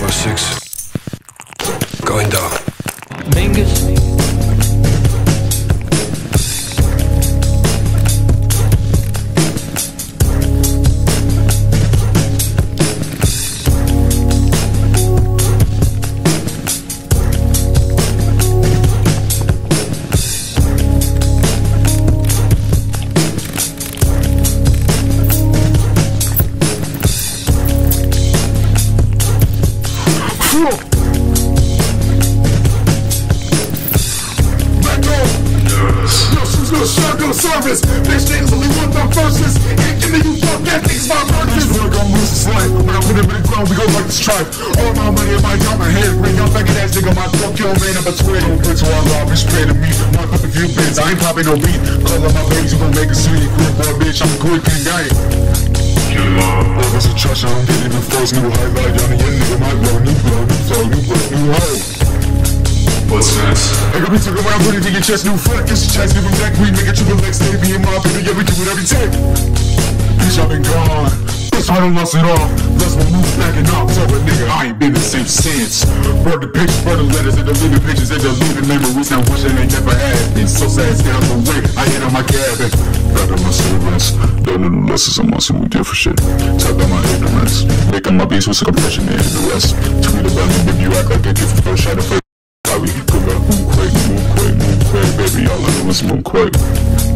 4-6. Going down. Mingus. Shotgun service, bitch niggas only want them verses. Ain't give me you fuck that thing's my purpose. We're gonna lose this life. When I put him in the ground, we go like the strife. All my money in my got my head ring. I'm faggot ass nigga, my fuck your man. I'm a twin. Don't put to our law, bitch, pay to me. Mark up a few bits, I ain't popping no beat. Call up my babies, you gon' make a sweet. Quick boy, bitch, I'm a quick king guy. Oh, that's a trash, I'm getting the first new highlight. Y'all your nigga, my blow, new blow, new flow, new blow, new hoe. What's next? I got me talking when I'm putting to your chest, new flex, it's your chest, give him that queen, make it triple X, baby, and my baby, yeah, we do it every time. Bitch, I've been gone, bitch, I don't lost it all. Let's move back in October, nigga, I ain't been the same since. Brought the pictures, brought the letters, and the living pictures, and the living memories, and wishing they never had. Been so sad, stay on the way, I hit on my cabin. Back on my cigarettes, don't know the lessons, I'm on some new different shit. Talk about my ignorance, making my beats with some compression and the rest. Tweet about me, baby, you act like a different first shot of first. We go back, move quick, baby, all I know is move quick.